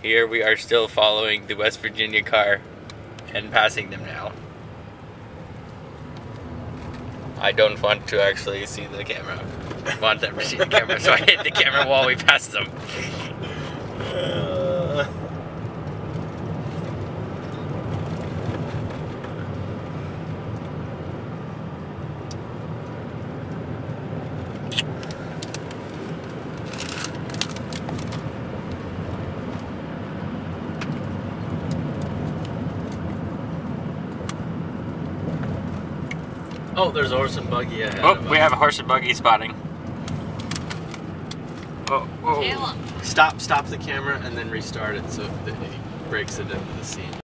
Here we are still following the West Virginia car and passing them now. I don't want to actually see the camera. I want them to see the camera, so I hit the camera while we pass them. Oh, there's a horse and buggy ahead. Oh, we have a horse and buggy spotting. Oh, whoa. Stop the camera and then restart it so that it breaks it into the scene.